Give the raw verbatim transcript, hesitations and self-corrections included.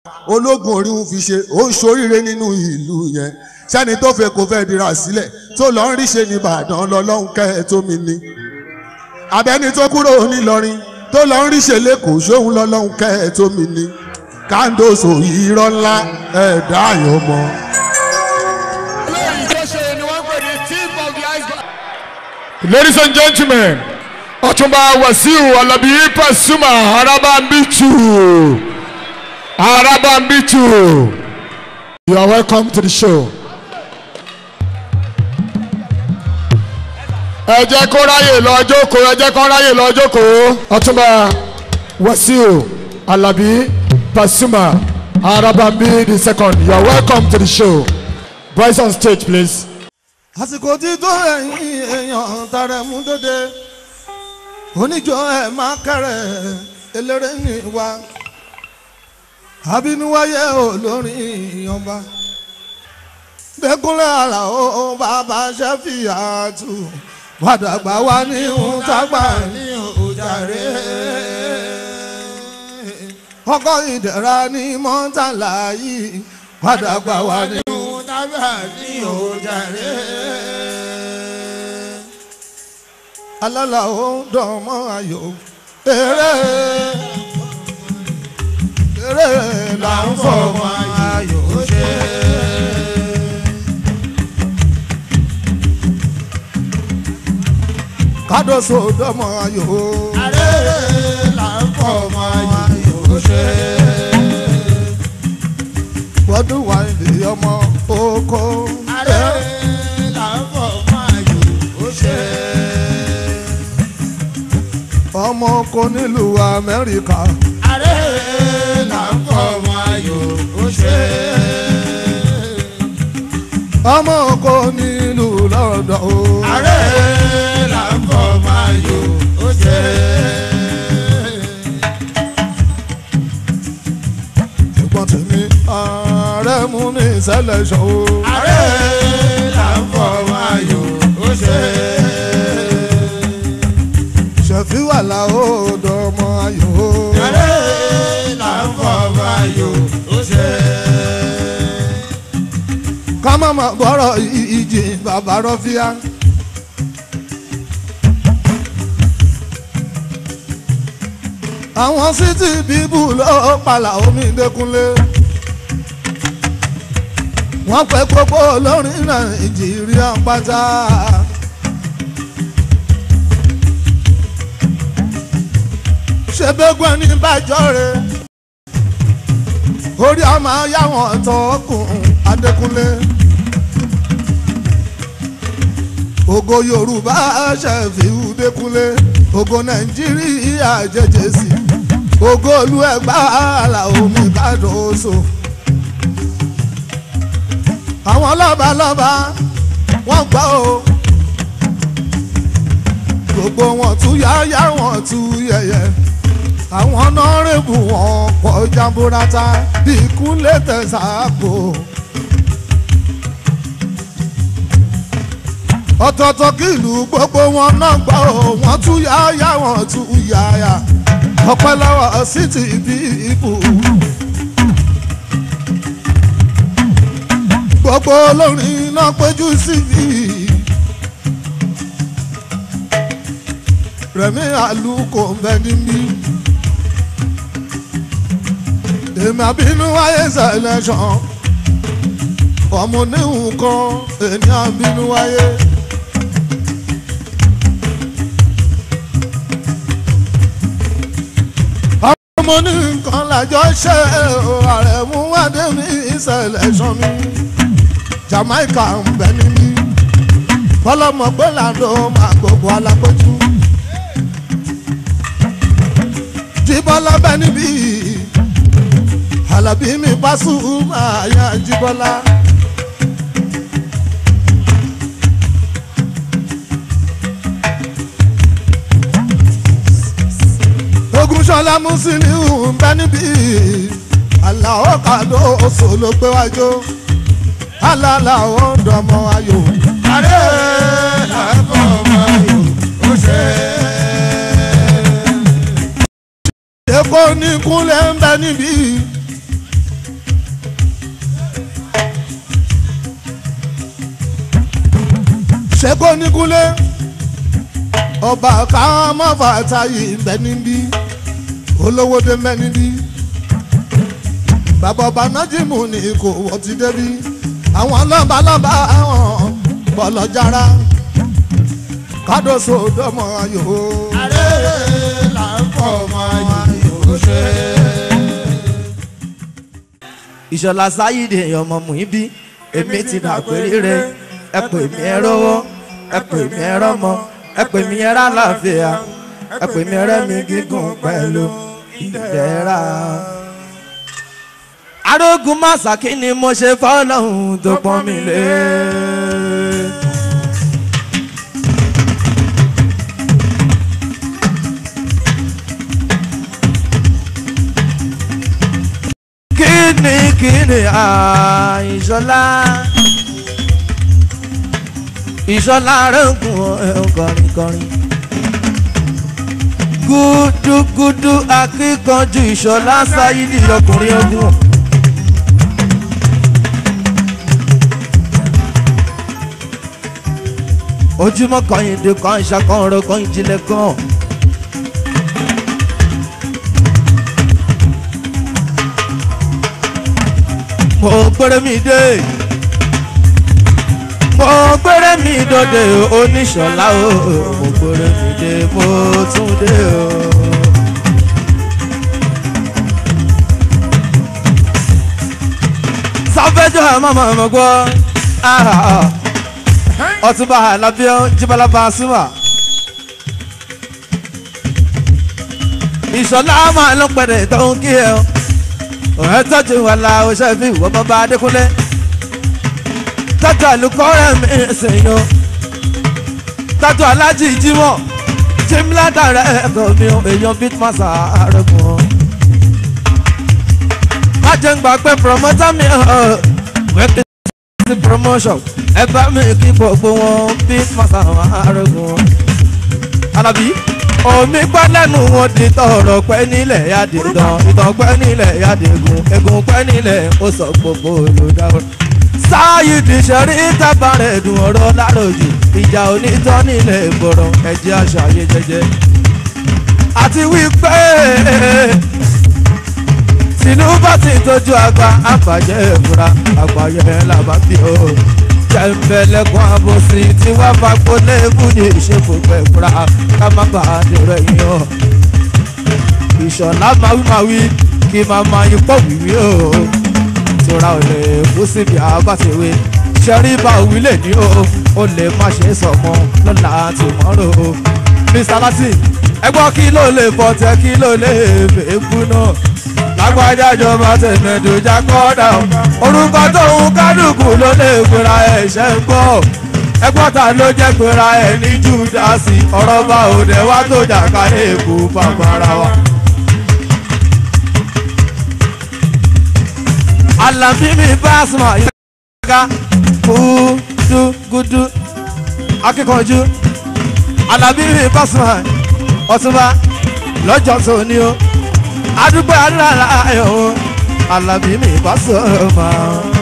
ológun orí ń fi ṣe ó ń ṣoríire nínú ìlú yẹn sẹ́ni tó fẹ́ kó fẹ́ dira sílẹ̀ tó lọ ń rí ṣe ní Ìbàdàn lọ́lọ́hún kẹ́ ẹ tó mi ní abẹ́ni tó kúrò nílọrin tó lọ ń rí ṣe lẹ́kọ̀ọ́ ṣóhun lọ́lọ́hún kẹ́ ẹ tó mi ní kándóso irọ́ ńlá ẹ̀dá àyàn mọ́. Ladies and gentlemen, Ọ̀túnba Wasiu Alabi Pasuma Arabambitu. Arabambitu. You are welcome to the show. Ẹ jẹ́ kó ráyè lọ jókòó, ẹ jẹ́ kó ráyè lọ jókòó. Ọ̀túnba Wasiu Alabi Pasuma Arabambi the second. You are welcome to the show. Boys on stage, please. Àsìkò tí tó ẹ̀yìn èèyàn tààrẹ mú dóde oníjó ẹ̀ máa kẹrẹ̀ eléré ní wa àbínúwáyé olórin ọba Dẹ́kúnlé Àlàó bàbá Ṣẹ́fíàtù wàdàgbà wá ní òǹtàgbà ní òjàre ọkọ Ìdẹ̀ra ní Mọ́tàlá yìí wàdàgbà wá ní òǹtàgbà ní òjàre alálà ó dọ̀mọ́ ayò eré eré là ń fọmọ ayò ṣe. Kádóso dọ̀mọ́ ayò eré là ń fọmọ ayò ṣe. Gbọ́dún wà ní ọmọ oko eré là ń fọmọ ayò ṣe. Ọmọ oko nílùú Amẹ́ríkà. Àrẹ là ń fọmọ ayò ó ṣe. Ọmọ oko nílùú London o. Àrẹ là ń fọmọ ayò ó ṣe. Ṣùgbọ́n tèmi ààrẹ mú mi selection o. Àrẹ là ń fọmọ ayò ó ṣe. Ṣẹ̀fíù Àlàó dọ̀mọ́ ayò. Eré là ń fọmọ ayò ó ṣe. Ká má má gbọ́rọ̀ ìjì bàbá Rọ́fíà. Àwọn City People ló palà omi Dẹ́kúnlé. Wọ́n pẹ́ gbogbo olórin Nàìjíríà pátá. Ṣebégun ní bàjọ́ rẹ̀ orí ọmọ yàwọn tọkùn Adékúnlé ògo Yorùbá Ṣẹ̀fíù Dẹ́kúnlé ògo Nàìjíríà jẹjẹsì ògo olú Ẹ̀gbá Àlàó mi Kádóso àwọn lọ́ba lọ́ba wọ́n gbọ́ o gbogbo wọn tún yáyá wọn tún yẹ̀yẹ́ àwọn ọ̀nàrẹ́bù wọn pọ̀ jamburata bíi Kúnlé Tẹ̀sàkò. ọ̀tọ̀ọ̀tọ̀ kìlú gbogbo wọn náà gbọ́ wọn tún yáyá wọn tún yáyá ọpẹ́ lọ́wọ́ City People. gbogbo olórin náà péjú síbi Rẹ̀mí Àlùkò ń bẹ níbí. Èmi àbínú wáyé selection ọmọ oníhùn kan èmi àbínú wáyé. ọmọ oníhùn kan làjọ ṣe ààrẹ mú wádé mi selection mi Jamaica ń bẹ níbí bọ́lọ́mọ pé làǹdó máa gbogbo alápẹ́jù Jíbọ́lá bẹ níbí. Àlàbí mi Pasuma ya Jíbọ́lá. Ògúnṣọlá Musiliu ń bẹ níbí. Àlàó Kádóso ló gbé wájú. Àlàó dọ̀mọ́ ayò. Àrẹ là ń fọmọ ayò ó ṣe. Èkó ní Kúnlé ń bẹ níbí. kó níkúlé ọba ká má fàtà yìí bẹ níbí olówó dé mẹ níbí bàbá ọba nájìmù ní kò wọ́n ti débí àwọn lọ́balọ́ba àwọn bọ̀lọ́jára kádọ́sọ dọ́mọ ayò. àrèrè là ń fọ́ ọmọ ayò ṣe. Ìṣọ̀lá Sáyídé ọmọ Mùíbí èmi ti dà péré rẹ ẹ pè mí ẹ rówó ẹ pè mí ẹ rọ́mọ ẹ pè mí ẹ rálàáfíà ẹ pè mí ẹ rẹ́mi gígùn pẹ̀lú ìdẹ̀ra. arógun Masaki ni mo ṣe fọ́lọ́hún tó pọ́n mi lé. kíni kíni Ìṣọ̀lá Ìṣọ̀lá rẹ̀gùn kọrin kọrin gúdúgúdú akíkanjú Ìṣọ̀lá Sáyídì ọkùnrin ogun. ojúmọ́ kan ìdè kan ìṣàkan ọ̀rọ̀ kan ìjìnlẹ̀ kan. mo gbére mi dé mo gbére mi dòde Oníṣọ̀lá o mo gbére mi dé mo tún dé o. sáfẹ́jọ́ ẹ̀ máa mọ̀ gbọ́ Ọ̀túnba Alábíọ́ Jíbọ́lá Pasuma. Ìṣọ̀lá máa lọ pẹ̀lẹ́ tó ń kí ẹ o. Ọ̀rẹ́ tọ́jú wà la oṣù fi ìwọ bàbá Adékúnlé. Tọ́jú àlùkò rẹ̀ mi sèyìn o. Tọ́jú Alájì Jímọ̀. Jimlada rẹ̀ ẹ̀kọ́ mi o. Èèyàn Bitmasa àrẹ̀kùn o. Má jẹ́ ń gbà pé promoter mi ọ̀ wẹ́pẹ́ sí promotion. Ẹ bá mi kí gbogbo wọn Bitmasa àrẹ̀kùn. Alábí omi pẹ́ lẹ́nu wọn di tọrọ pẹ́ nílẹ̀ yáde dán ìtàn pẹ́ nílẹ̀ yáde gun egun pẹ́ nílẹ̀ ó sọ gbogbo olùdáwọ̀. Sáyídì ṣẹ̀rí tábàrẹ̀ dùn ọ̀rọ̀ láròjù ìjà onítọ́ nílẹ̀ ìbọ̀rọ̀ ẹ̀jẹ̀ àṣàyè jẹjẹ. àti wípé Tinubu ti tójú àgbà àfàjẹ́ ìfura àgbáyé làbàbí o. Tẹ̀m̀bẹ̀lẹ̀kùn àbòsí tí wọ́n bá gbólé fún ní ìṣègùnpẹ̀ fúra ká má bàa dèrò ẹ̀yìn o. Ìṣọ̀lá màwímàwí kí màmá yín pọ̀ wíwí o. Tura ò lè kú síbi àbátìwé ṣẹ́rí bá òwí lè ní o. Ó lè má ṣe sọ̀mọ́ lọ́la tòmọ́rò o. Mister Latin ẹgbọ́n kí ló lè fọ̀tẹ́ kí ló lè fèébú náà. Lágbájá jọba tẹ̀mẹ̀dù jákọ́dà orúkọ tóun kádùkù ló lè gbéra ẹ̀ ṣe ń gbọ́. ẹgbọ́n ta ló jẹ́ gbéra ẹ̀ ní Júdásì ọ̀rọ̀ bá òde wá tó jà ká èkó pàpàrà wa. Àlàbí mi Pasuma yẹ́ká gúdúgúdú akíkanjú. Àlàbí mi Pasuma Ọ̀túnba lọ́jọ́ tó ní o. Adúgbò àdúrà láàyò Àlàbí mi Pasuma.